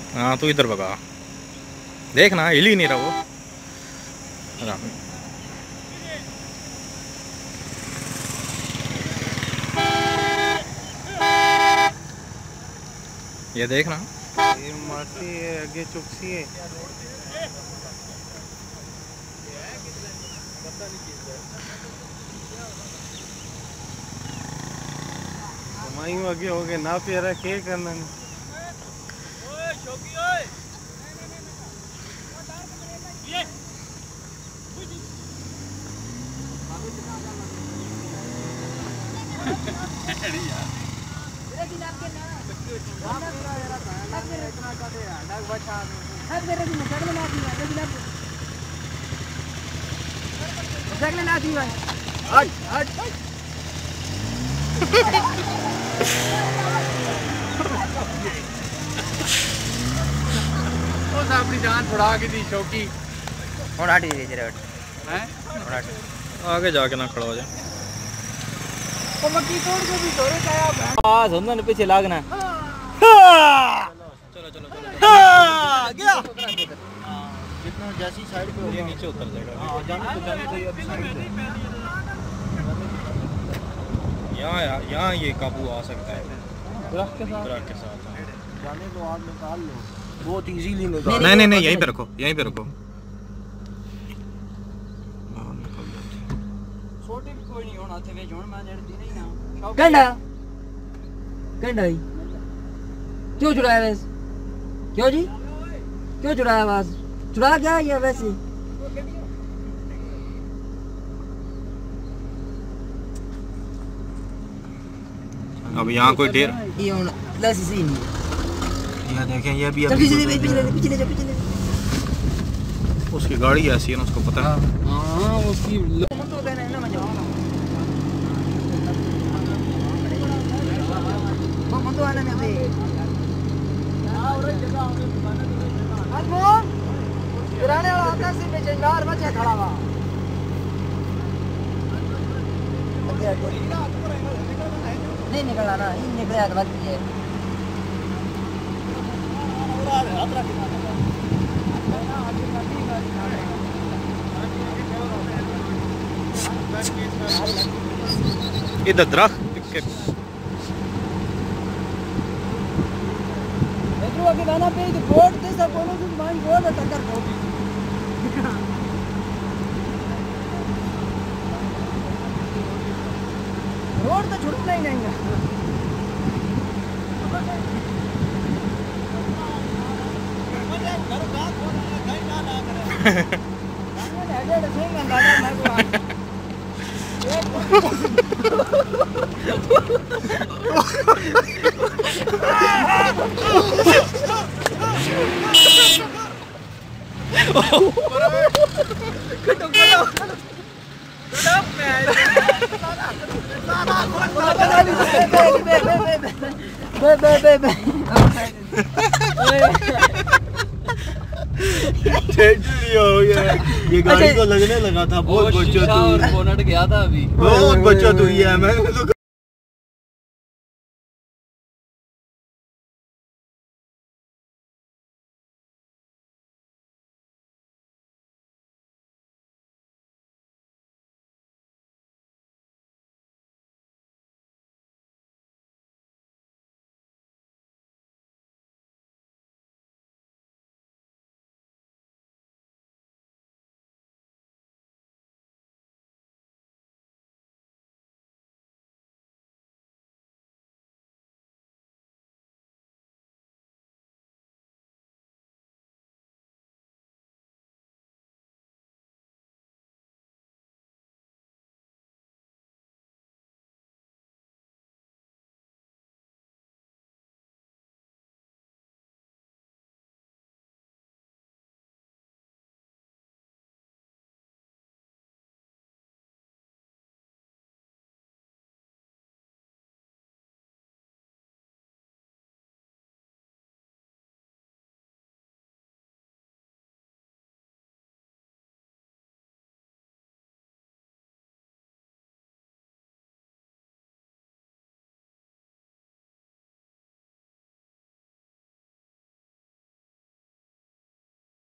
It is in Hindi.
हाँ तू इधर भगा, देखना हिल ही नहीं रहा वो। ये देखना, ये मारती है आगे चुपसी है। मायू आगे हो गए ना प्यारा के करना नहीं। अपनी जान छुड़ा के दी शौकी। आगे जाके ना खड़ा हो जाए। पीछे लागना। चलो चलो गया जितना जैसी साइड पे ये नीचे उतर जाएगा। यहाँ ये काबू आ सकता है दरख्त के साथ। जाने दो, आप निकाल लो, बहुत इजीली निकाल। नहीं यहीं पे रखो, यहीं पे रखो। छोटे भी कोई नहीं होना थे वे जोन मैं नेड़ दी नहीं ना। कंडा कंडा क्यों चुराया वैसे? क्यों जी क्यों चुराया? आवाज चुरा क्या या वैसे? अब यहाँ कोई ढेर ये लसी सी नहीं। ये देखें, ये भी पिछले उसकी गाड़ी ऐसी है ना, उसको पता है। हाँ उसकी किराने वाला आता सिर्फ बेचेंदार बच्चा खड़ा हुआ। नहीं निकला ना, निकला तो बात है। इधर दरख्त के आगे गाना पे बोर्ड थे सब बोलो कि मान बोर्ड टक्कर हो। रोड तो छुड़ना ही नहीं है। ये गाड़ी को लगने लगा था बहुत बच्चा तू। बोनट गया था अभी, बहुत बच्चा तू। ये मैं